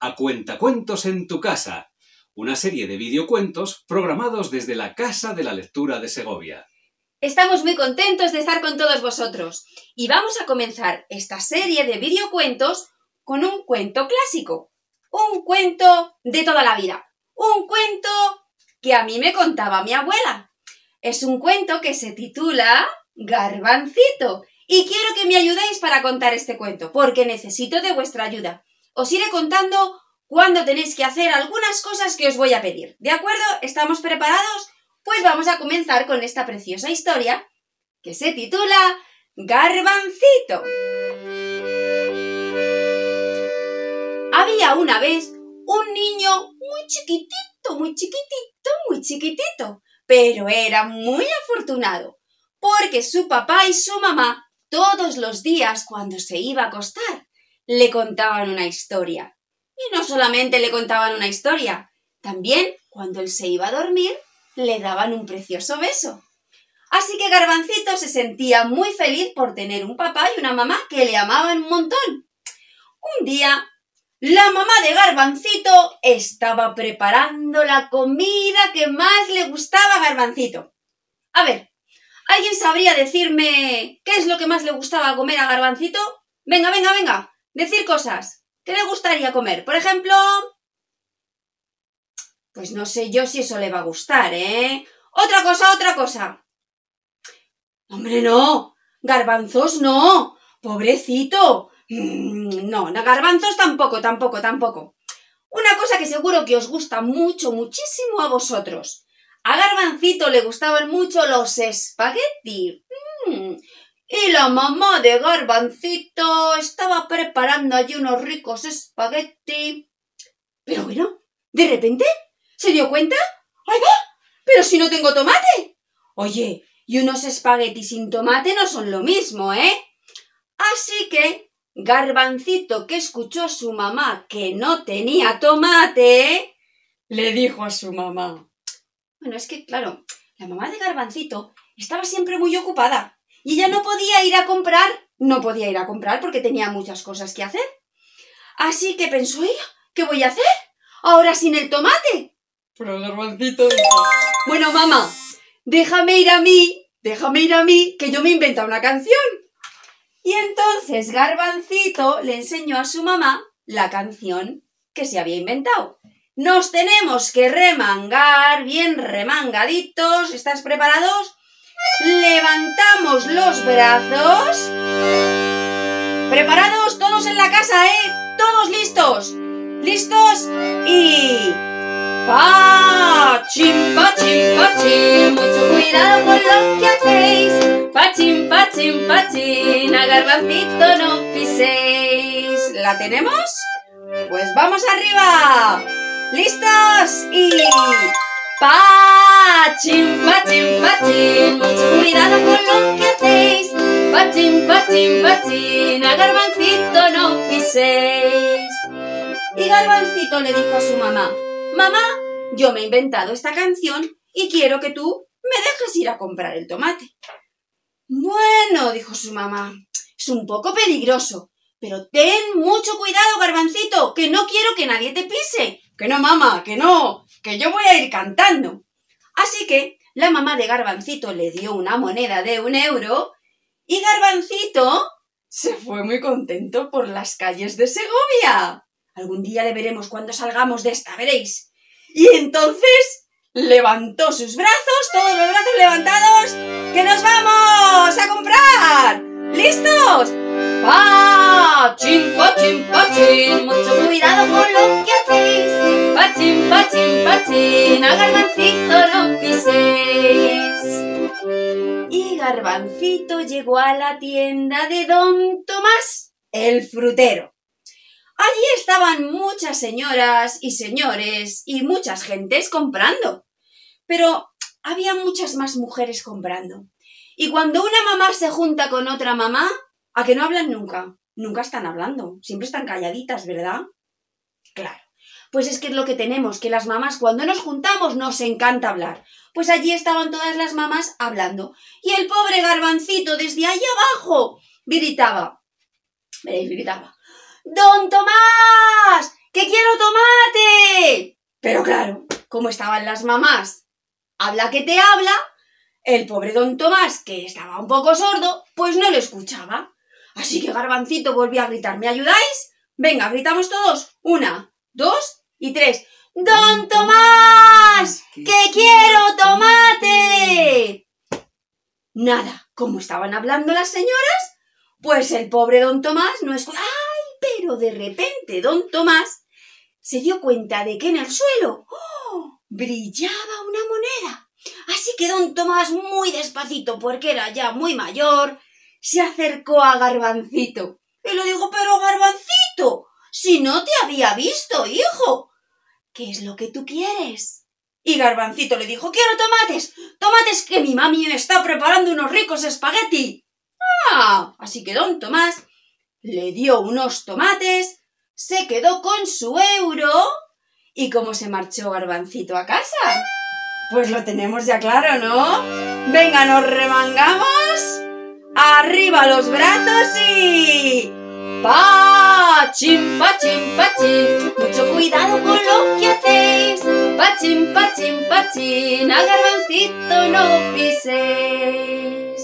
a Cuentacuentos en tu casa, una serie de videocuentos programados desde la Casa de la Lectura de Segovia. Estamos muy contentos de estar con todos vosotros y vamos a comenzar esta serie de videocuentos con un cuento clásico, un cuento de toda la vida, un cuento que a mí me contaba mi abuela. Es un cuento que se titula Garbancito y quiero que me ayudéis para contar este cuento porque necesito de vuestra ayuda. Os iré contando cuándo tenéis que hacer algunas cosas que os voy a pedir. ¿De acuerdo? ¿Estamos preparados? Pues vamos a comenzar con esta preciosa historia que se titula Garbancito. Había una vez un niño muy chiquitito, pero era muy afortunado, porque su papá y su mamá todos los días cuando se iba a acostar le contaban una historia. Y no solamente le contaban una historia, también cuando él se iba a dormir le daban un precioso beso. Así que Garbancito se sentía muy feliz por tener un papá y una mamá que le amaban un montón. Un día, la mamá de Garbancito estaba preparando la comida que más le gustaba a Garbancito. A ver, ¿alguien sabría decirme qué es lo que más le gustaba comer a Garbancito? Venga, decir cosas. ¿Qué le gustaría comer? Por ejemplo, pues no sé yo si eso le va a gustar, ¿eh? Otra cosa. ¡Hombre, no! ¡Garbanzos no! ¡Pobrecito! No, garbanzos tampoco. Una cosa que seguro que os gusta muchísimo a vosotros. A Garbancito le gustaban mucho los espaguetis. Y la mamá de Garbancito estaba preparando allí unos ricos espaguetis. Pero bueno, de repente se dio cuenta. ¡Ay, va! ¡Pero si no tengo tomate! Oye, y unos espaguetis sin tomate no son lo mismo, ¿eh? Así que Garbancito, que escuchó a su mamá que no tenía tomate, le dijo a su mamá. Bueno, es que, claro, la mamá de Garbancito estaba siempre muy ocupada y ella no podía ir a comprar porque tenía muchas cosas que hacer. Así que pensó ella, ¿qué voy a hacer ahora sin el tomate? Pero Garbancito dijo, bueno, mamá, déjame ir a mí, que yo me he inventado una canción. Y entonces Garbancito le enseñó a su mamá la canción que se había inventado. Nos tenemos que remangar, bien remangaditos. ¿Estás preparados? Levantamos los brazos. ¿Preparados? Todos en la casa, ¿eh? Todos listos. ¿Listos? Y... ¡pachín! Mucho cuidado con lo que hacéis. ¡Pachín! A Garbancito no piséis. ¿La tenemos? Pues vamos arriba. ¿Listos? Y... ¡pachín! Mucho cuidado con lo que hacéis. ¡Pachín! A Garbancito no piséis. Y Garbancito le dijo a su mamá, mamá, yo me he inventado esta canción y quiero que tú me dejes ir a comprar el tomate. Bueno, dijo su mamá, es un poco peligroso, pero ten mucho cuidado, Garbancito, que no quiero que nadie te pise. Que no, mamá, que no, que yo voy a ir cantando. Así que la mamá de Garbancito le dio una moneda de 1 euro y Garbancito se fue muy contento por las calles de Segovia. Algún día le veremos cuando salgamos de esta, veréis. Y entonces levantó sus brazos, todos los brazos levantados, ¡que nos vamos a comprar! ¿Listos? ¡pachín! Mucho cuidado con lo que hacéis. ¡Pachín! A Garbancito no piséis. Y Garbancito llegó a la tienda de Don Tomás, el frutero. Allí estaban muchas señoras y señores y muchas gentes comprando. Pero había muchas más mujeres comprando. Y cuando una mamá se junta con otra mamá, ¿a que no hablan nunca? Nunca están hablando, siempre están calladitas, ¿verdad? Claro, pues es que es lo que tenemos, que las mamás cuando nos juntamos nos encanta hablar. Pues allí estaban todas las mamás hablando. Y el pobre Garbancito desde allá abajo gritaba. ¡Don Tomás! ¡Que quiero tomate! Pero claro, como estaban las mamás, habla que te habla, el pobre don Tomás, que estaba un poco sordo, pues no lo escuchaba. Así que Garbancito volvió a gritar, ¿me ayudáis? Venga, gritamos todos. 1, 2 y 3. ¡Don Tomás! ¡Que quiero tomate! Nada, como estaban hablando las señoras, pues el pobre don Tomás no escuchó. ¡Ay! Pero de repente don Tomás se dio cuenta de que en el suelo brillaba una moneda. Así que don Tomás, muy despacito, porque era ya muy mayor, se acercó a Garbancito. Y le dijo, pero Garbancito, si no te había visto, hijo, ¿qué es lo que tú quieres? Y Garbancito le dijo, quiero tomates, tomates que mi mami me está preparando unos ricos espagueti. Así que don Tomás le dio unos tomates, se quedó con su euro. ¿Y cómo se marchó Garbancito a casa? Pues lo tenemos ya claro, ¿no? Venga, nos remangamos, arriba los brazos y... ¡Pachín, pachín, pachín! Mucho cuidado con lo que hacéis. ¡Pachín, pachín, pachín! A Garbancito no piséis.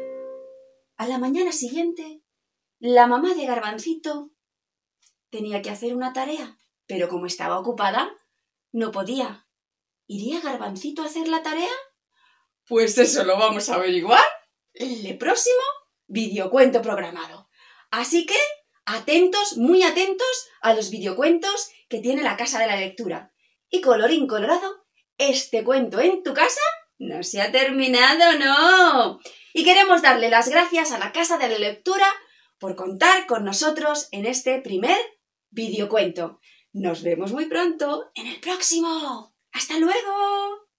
A la mañana siguiente, la mamá de Garbancito tenía que hacer una tarea, pero como estaba ocupada, no podía. ¿Iría Garbancito a hacer la tarea? Pues eso lo vamos a averiguar en el próximo videocuento programado. Así que atentos, muy atentos a los videocuentos que tiene la Casa de la Lectura. Y colorín colorado, este cuento en tu casa no se ha terminado, ¡no! Y queremos darle las gracias a la Casa de la Lectura por contar con nosotros en este primer videocuento. Nos vemos muy pronto en el próximo. ¡Hasta luego!